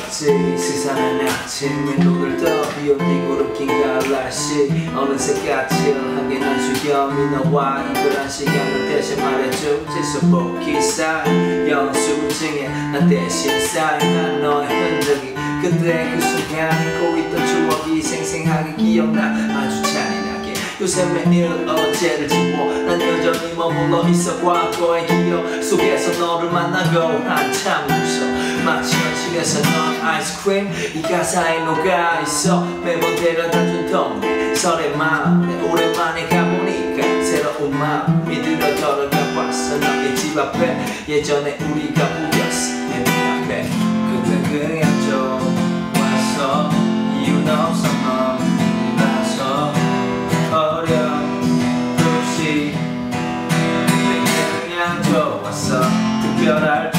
있었지. 세상은 아침에 눈을 떠 비오는 구름낀 가을 날씨. 어느새 까칠하게 난 수염이 너와 이별한 시간을 대신 말해주지. 소복기사 영수증에 난 대신 쌓인 너의 흔적이 그때 그 순간 잊고 있던 추억이 생생하게 기억나. 아주 잔인하게 요새 매일 어제를 지워 난 여전히 머물러 있어. 과거의 기억 속에서 너를 만나고 한참 웃어. 마치 현실에서 넌 아이스크림 이 가사에 녹아있어. 매번 데려다준 덤비 설의 마음에 오랜만에 가보니까 새로운 마음이 들어 걸어가 봤어. 너의 집 앞에 예전에 우리가 부렸어. 내 눈앞에 그때 그냥 좀 와서 이유는 없어. 너라서 어렴풋이 그때 그냥 좋았어. 특별할